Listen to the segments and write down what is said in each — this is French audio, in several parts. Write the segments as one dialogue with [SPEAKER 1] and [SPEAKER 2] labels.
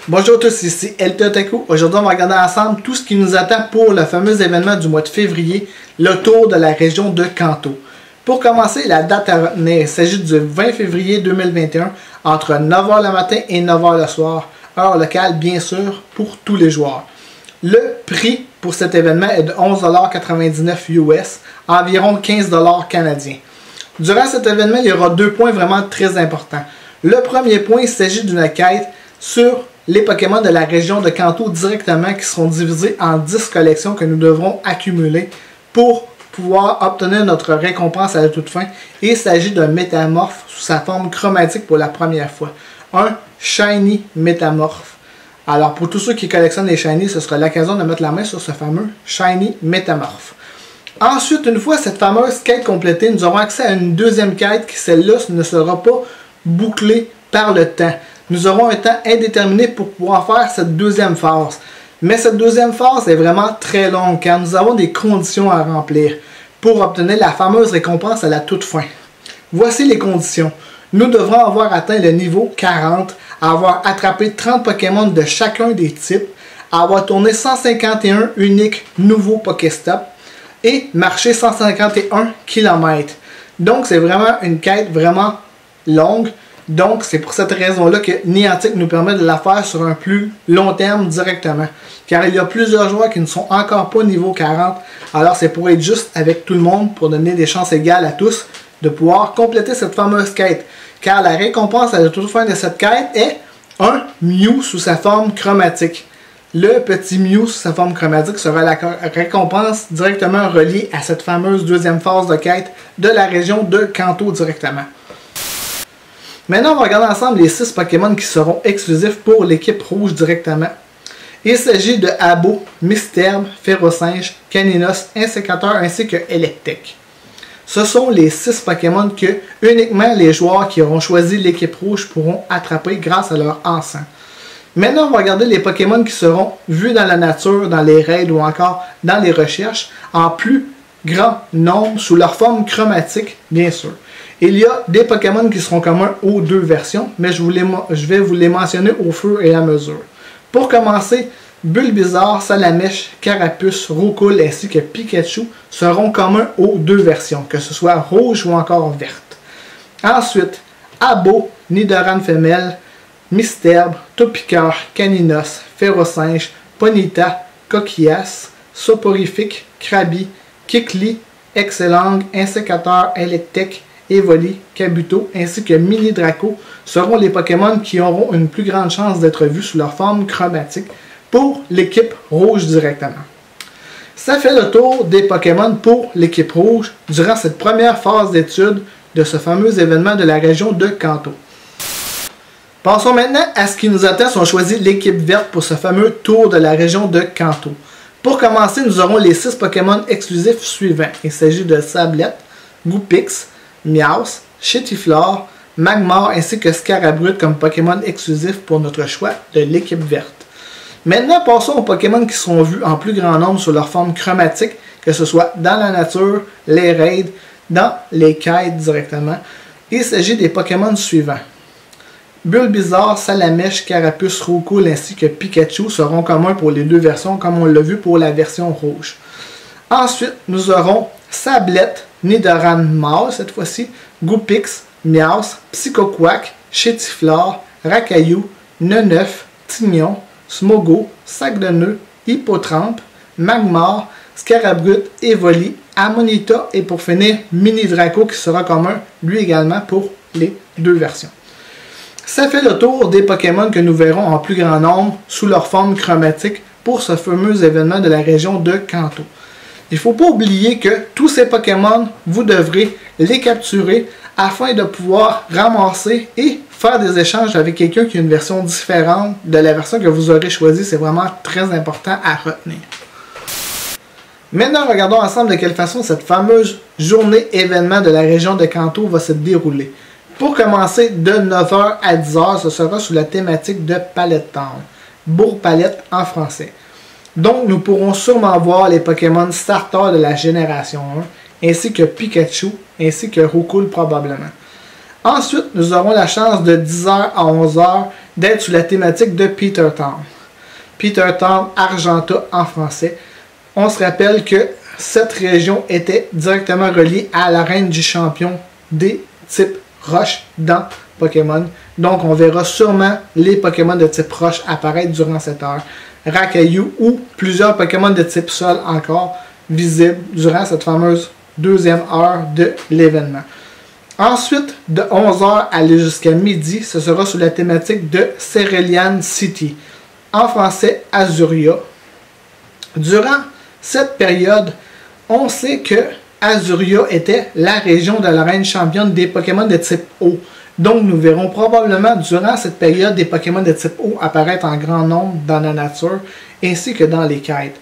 [SPEAKER 1] Bonjour à tous, ici LT Otaku. Aujourd'hui, on va regarder ensemble tout ce qui nous attend pour le fameux événement du mois de février, le tour de la région de Kanto. Pour commencer, la date à retenir, il s'agit du 20 février 2021 entre 9h le matin et 9h le soir, heure locale bien sûr pour tous les joueurs. Le prix pour cet événement est de 11,99$ US, environ 15$ canadiens. Durant cet événement, il y aura deux points vraiment très importants. Le premier point, il s'agit d'une quête sur les Pokémon de la région de Kanto directement qui seront divisés en 10 collections que nous devrons accumuler pour pouvoir obtenir notre récompense à la toute fin. Et il s'agit d'un métamorphe sous sa forme chromatique pour la première fois. Un Shiny Métamorphe. Alors pour tous ceux qui collectionnent les Shiny, ce sera l'occasion de mettre la main sur ce fameux Shiny Métamorphe. Ensuite, une fois cette fameuse quête complétée, nous aurons accès à une deuxième quête qui, celle-là, ne sera pas bouclée par le temps. Nous aurons un temps indéterminé pour pouvoir faire cette deuxième phase. Mais cette deuxième phase est vraiment très longue car nous avons des conditions à remplir pour obtenir la fameuse récompense à la toute fin. Voici les conditions. Nous devrons avoir atteint le niveau 40, avoir attrapé 30 Pokémon de chacun des types, avoir tourné 151 uniques nouveaux Pokéstop et marcher 151 km. Donc c'est vraiment une quête vraiment longue. Donc, c'est pour cette raison-là que Niantic nous permet de la faire sur un plus long terme directement. Car il y a plusieurs joueurs qui ne sont encore pas niveau 40. Alors, c'est pour être juste avec tout le monde, pour donner des chances égales à tous, de pouvoir compléter cette fameuse quête. Car la récompense à la toute fin de cette quête est un Mew sous sa forme chromatique. Le petit Mew sous sa forme chromatique sera la récompense directement reliée à cette fameuse deuxième phase de quête de la région de Kanto directement. Maintenant, on va regarder ensemble les 6 Pokémon qui seront exclusifs pour l'équipe rouge directement. Il s'agit de Abo, Mistelb, Ferrosinge, Caninos, Insécateur ainsi que Electek. Ce sont les 6 Pokémon que uniquement les joueurs qui auront choisi l'équipe rouge pourront attraper grâce à leur encens. Maintenant, on va regarder les Pokémon qui seront vus dans la nature, dans les raids ou encore dans les recherches en plus grand nombre sous leur forme chromatique, bien sûr. Il y a des Pokémon qui seront communs aux deux versions, mais je vais vous les mentionner au fur et à mesure. Pour commencer, Bulbizarre, Salamèche, Carapuce, Roucoule ainsi que Pikachu seront communs aux deux versions, que ce soit rouge ou encore verte. Ensuite, Abo, Nidoran femelle, Mistelb, Topiqueur, Caninos, Ferrosinge, Ponyta, Coquillas, Soporifique, Krabi, Kikli, Excellang, Insécateur, Electek, Evoli, Kabuto ainsi que Mini Draco seront les Pokémon qui auront une plus grande chance d'être vus sous leur forme chromatique pour l'équipe rouge directement. Ça fait le tour des Pokémon pour l'équipe rouge durant cette première phase d'étude de ce fameux événement de la région de Kanto. Passons maintenant à ce qui nous attend si on choisit l'équipe verte pour ce fameux tour de la région de Kanto. Pour commencer, nous aurons les 6 Pokémon exclusifs suivants. Il s'agit de Sablette, Goupix, Meowth, Chétiflore, Magmar ainsi que Scarabrute comme Pokémon exclusif pour notre choix de l'équipe verte. Maintenant, passons aux Pokémon qui seront vus en plus grand nombre sous leur forme chromatique, que ce soit dans la nature, les raids, dans les quêtes directement. Il s'agit des Pokémon suivants. Bulbizarre, Salamèche, Carapuce, Roucoule ainsi que Pikachu seront communs pour les deux versions comme on l'a vu pour la version rouge. Ensuite, nous aurons Sablette, Nidoran mâle cette fois-ci, Goupix, Meowth, Psychoquack, Chétiflore, Rakaillou, Neneuf, Tignon, Smogo, Sac de Nœud, Hippotrampe, Magmar, Scarabrute, Evoli, Amonita et pour finir Mini Draco qui sera commun lui également pour les deux versions. Ça fait le tour des Pokémon que nous verrons en plus grand nombre sous leur forme chromatique pour ce fameux événement de la région de Kanto. Il ne faut pas oublier que tous ces Pokémon, vous devrez les capturer afin de pouvoir ramasser et faire des échanges avec quelqu'un qui a une version différente de la version que vous aurez choisie. C'est vraiment très important à retenir. Maintenant, regardons ensemble de quelle façon cette fameuse journée événement de la région de Kanto va se dérouler. Pour commencer, de 9h à 10h, ce sera sous la thématique de Palette Town. Bourg-Palette en français. Donc, nous pourrons sûrement voir les Pokémon starters de la génération 1, ainsi que Pikachu, ainsi que Roucoule probablement. Ensuite, nous aurons la chance de 10h à 11h d'être sous la thématique de Peter Town. Peter Town, Argenta en français. On se rappelle que cette région était directement reliée à l'arène du champion des types roche dans Pokémon. Donc on verra sûrement les Pokémon de type roche apparaître durant cette heure. Rakayu ou plusieurs Pokémon de type sol encore visibles durant cette fameuse deuxième heure de l'événement. Ensuite, de 11h à aller jusqu'à midi, ce sera sous la thématique de Cerulean City. En français, Azuria. Durant cette période, on sait que Azuria était la région de l'arène championne des Pokémon de type eau. Donc, nous verrons probablement durant cette période des Pokémon de type eau apparaître en grand nombre dans la nature, ainsi que dans les quêtes.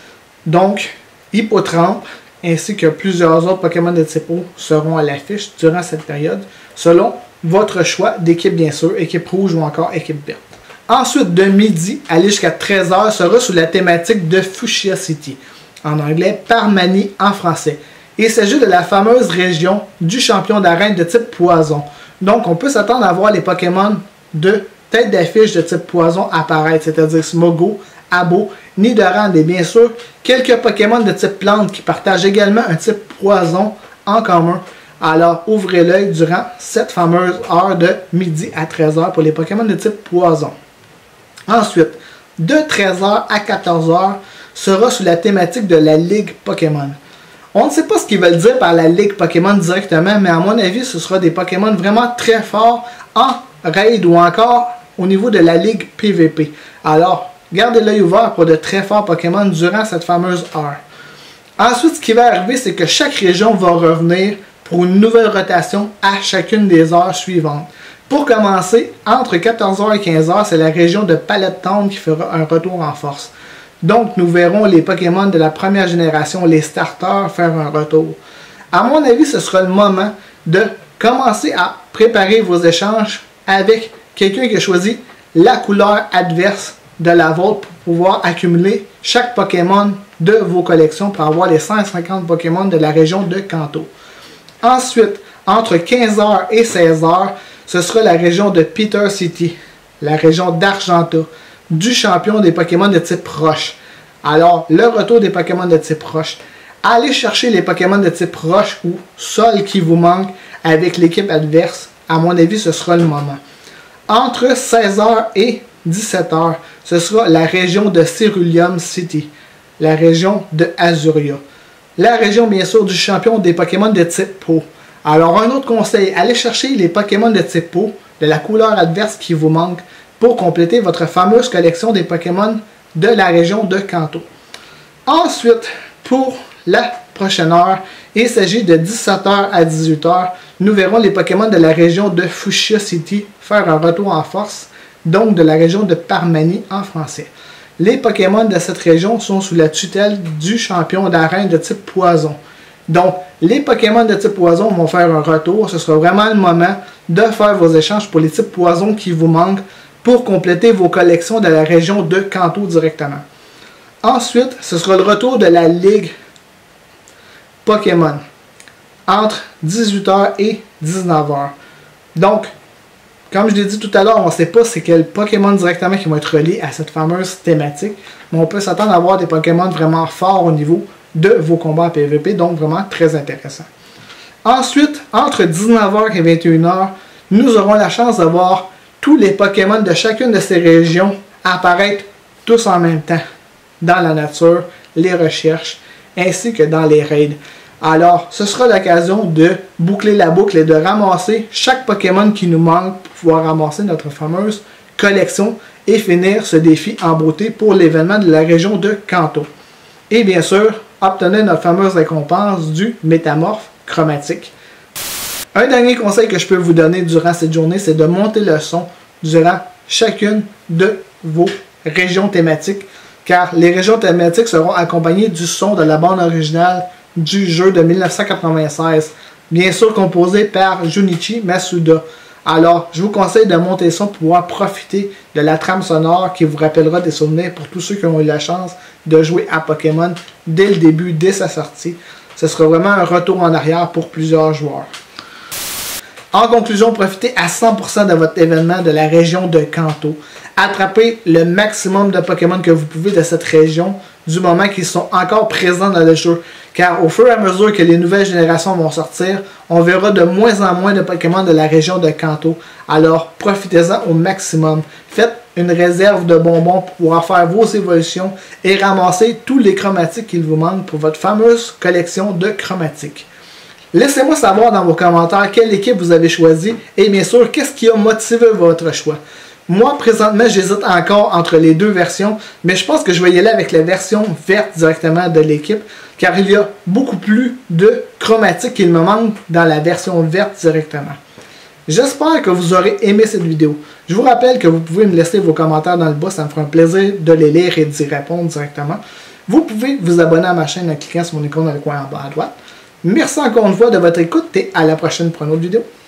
[SPEAKER 1] Donc, Hippotrampe, ainsi que plusieurs autres Pokémon de type eau seront à l'affiche durant cette période, selon votre choix d'équipe bien sûr, équipe rouge ou encore équipe verte. Ensuite, de midi à aller jusqu'à 13h sera sous la thématique de Fuchsia City, en anglais, Parmanie en français. Il s'agit de la fameuse région du champion d'arène de type poison. Donc, on peut s'attendre à voir les Pokémon de tête d'affiche de type poison apparaître, c'est-à-dire Smogo, Abo, Nidoran et bien sûr quelques Pokémon de type plante qui partagent également un type poison en commun. Alors, ouvrez l'œil durant cette fameuse heure de midi à 13h pour les Pokémon de type poison. Ensuite, de 13h à 14h sera sous la thématique de la Ligue Pokémon. On ne sait pas ce qu'ils veulent dire par la Ligue Pokémon directement, mais à mon avis, ce sera des Pokémon vraiment très forts en raid ou encore au niveau de la Ligue PVP. Alors, gardez l'œil ouvert pour de très forts Pokémon durant cette fameuse heure. Ensuite, ce qui va arriver, c'est que chaque région va revenir pour une nouvelle rotation à chacune des heures suivantes. Pour commencer, entre 14h et 15h, c'est la région de Pallet Town qui fera un retour en force. Donc, nous verrons les Pokémon de la première génération, les starters, faire un retour. À mon avis, ce sera le moment de commencer à préparer vos échanges avec quelqu'un qui a choisi la couleur adverse de la vôtre pour pouvoir accumuler chaque Pokémon de vos collections pour avoir les 150 Pokémon de la région de Kanto. Ensuite, entre 15h et 16h, ce sera la région de Peter City, la région d'Argenta, du champion des Pokémon de type roche. Alors, le retour des Pokémon de type roche. Allez chercher les Pokémon de type roche ou sol qui vous manquent avec l'équipe adverse. À mon avis, ce sera le moment. Entre 16h et 17h, ce sera la région de Cerulean City, la région de Azuria. La région, bien sûr, du champion des Pokémon de type peau. Alors, un autre conseil, allez chercher les Pokémon de type peau, de la couleur adverse qui vous manque, pour compléter votre fameuse collection des Pokémon de la région de Kanto. Ensuite, pour la prochaine heure, il s'agit de 17h à 18h. Nous verrons les Pokémon de la région de Fuchsia City faire un retour en force, donc de la région de Parmanie en français. Les Pokémon de cette région sont sous la tutelle du champion d'arène de type poison. Donc, les Pokémon de type poison vont faire un retour. Ce sera vraiment le moment de faire vos échanges pour les types poison qui vous manquent pour compléter vos collections de la région de Kanto directement. Ensuite, ce sera le retour de la Ligue Pokémon entre 18h et 19h. Donc, comme je l'ai dit tout à l'heure, on ne sait pas c'est quel Pokémon directement qui vont être reliés à cette fameuse thématique, mais on peut s'attendre à avoir des Pokémon vraiment forts au niveau de vos combats en PvP, donc vraiment très intéressant. Ensuite, entre 19h et 21h, nous aurons la chance d'avoir tous les Pokémon de chacune de ces régions apparaître tous en même temps dans la nature, les recherches, ainsi que dans les raids. Alors, ce sera l'occasion de boucler la boucle et de ramasser chaque Pokémon qui nous manque pour pouvoir ramasser notre fameuse collection et finir ce défi en beauté pour l'événement de la région de Kanto. Et bien sûr, obtenir notre fameuse récompense du métamorphe chromatique. Un dernier conseil que je peux vous donner durant cette journée, c'est de monter le son durant chacune de vos régions thématiques, car les régions thématiques seront accompagnées du son de la bande originale du jeu de 1996, bien sûr composé par Junichi Masuda. Alors, je vous conseille de monter le son pour pouvoir profiter de la trame sonore qui vous rappellera des souvenirs pour tous ceux qui ont eu la chance de jouer à Pokémon dès le début, dès sa sortie. Ce sera vraiment un retour en arrière pour plusieurs joueurs. En conclusion, profitez à 100% de votre événement de la région de Kanto. Attrapez le maximum de Pokémon que vous pouvez de cette région du moment qu'ils sont encore présents dans le jeu. Car au fur et à mesure que les nouvelles générations vont sortir, on verra de moins en moins de Pokémon de la région de Kanto. Alors profitez-en au maximum. Faites une réserve de bonbons pour pouvoir faire vos évolutions et ramasser tous les chromatiques qu'il vous manque pour votre fameuse collection de chromatiques. Laissez-moi savoir dans vos commentaires quelle équipe vous avez choisi et bien sûr, qu'est-ce qui a motivé votre choix. Moi, présentement, j'hésite encore entre les deux versions, mais je pense que je vais y aller avec la version verte directement de l'équipe, car il y a beaucoup plus de chromatiques qu'il me manque dans la version verte directement. J'espère que vous aurez aimé cette vidéo. Je vous rappelle que vous pouvez me laisser vos commentaires dans le bas, ça me fera un plaisir de les lire et d'y répondre directement. Vous pouvez vous abonner à ma chaîne en cliquant sur mon icône dans le coin en bas à droite. Merci encore une fois de votre écoute et à la prochaine pour une autre vidéo.